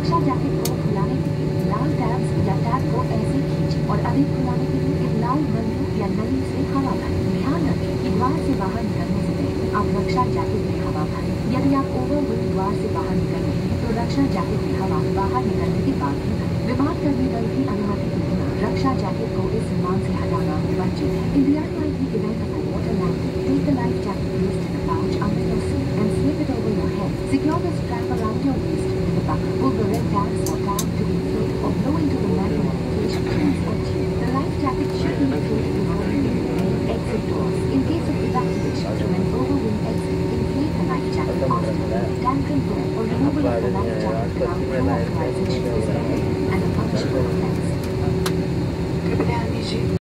रक्षा jacket को खुलाने के लिए लाल टैब्स या टैब को ऐसे खींचें और अधिक खुलाने के लिए एक लाल बल्ब या नली से हवा भरें। ध्यान रखें कि द्वार से बाहर निकलने से पहले आप रक्षा जैकेट में हवा भरें। यदि आप ओवरविंड द्वार से बाहर निकल रहे हैं तो रक्षा जैकेट में हवा बाहर निकलने के बाद ही भरें। विमान कर्मी दल की अनुमति के बिना रक्षा जैकेट को इस विमान से हटाना वर्जित है। इंडिया फ्लाइट की इवेंट